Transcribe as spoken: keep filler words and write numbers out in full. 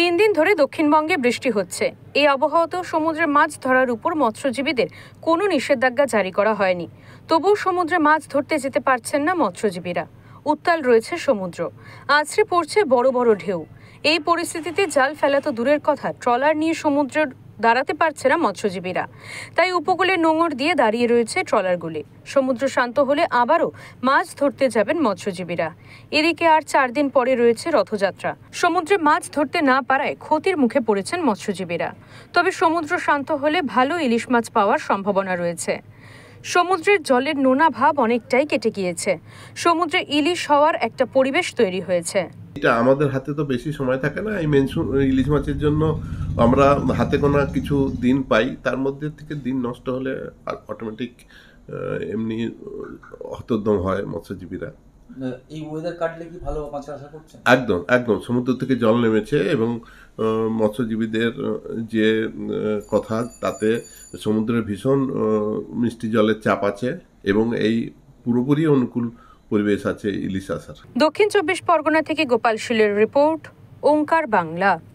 তিন দিন ধরে দক্ষিণবঙ্গে বৃষ্টি হচ্ছে। এই আবহাওয়াতেও সমুদ্রে মাছ ধরার উপর মৎস্যজীবীদের কোনো নিষেধাজ্ঞা জারি করা হয়নি। তবুও সমুদ্রে মাছ ধরতে যেতে পারছেন না মৎস্যজীবীরা। উত্তাল রয়েছে সমুদ্র, আছড়ে পড়ছে বড় বড় ঢেউ। এই পরিস্থিতিতে জাল ফেলা তো দূরের কথা, ট্রলার নিয়ে সমুদ্রে দাঁড়াতে পারছে না মৎস্যজীবীরা। তাই উপকূলে নোঙর দিয়ে দাঁড়িয়ে রয়েছে ট্রলারগুলি। সমুদ্র শান্ত হলে আবারও মাছ ধরতে যাবেন মৎস্যজীবীরা। এদিকে আর চার দিন পরে রয়েছে রথযাত্রা। সমুদ্রে মাছ ধরতে না পারায় ক্ষতির মুখে পড়েছেন মৎস্যজীবীরা। তবে সমুদ্র শান্ত হলে ভালো ইলিশ মাছ পাওয়ার সম্ভাবনা রয়েছে। সমুদ্রের জলের নোনা ভাব অনেকটাই কেটে গিয়েছে। সমুদ্রে ইলিশ হওয়ার একটা পরিবেশ তৈরি হয়েছে। এটা আমাদের হাতে তো বেশি সময় থাকে না। এই মেনসুন ইলিশ মাছের জন্য আমরা হাতে গোনা কিছু দিন পাই, তার মধ্যে থেকে দিন নষ্ট হলে অটোমেটিক এমনি হতোদ্যম হয় মৎস্যজীবীরা। এই ওয়েদার কাটলে কি ভালো মাছ আশা করছেন? একদম একদম সমুদ্র থেকে জল নেমেছে এবং মৎস্যজীবীদের যে কথা, তাতে সমুদ্রের ভীষণ মিষ্টি জলের চাপ আছে এবং এই পুরোপুরি অনুকূল পরিবেশ আছে ইলিশ আসার। দক্ষিণ চব্বিশ পরগনা থেকে গোপাল শীলের রিপোর্ট, ওঙ্কার বাংলা।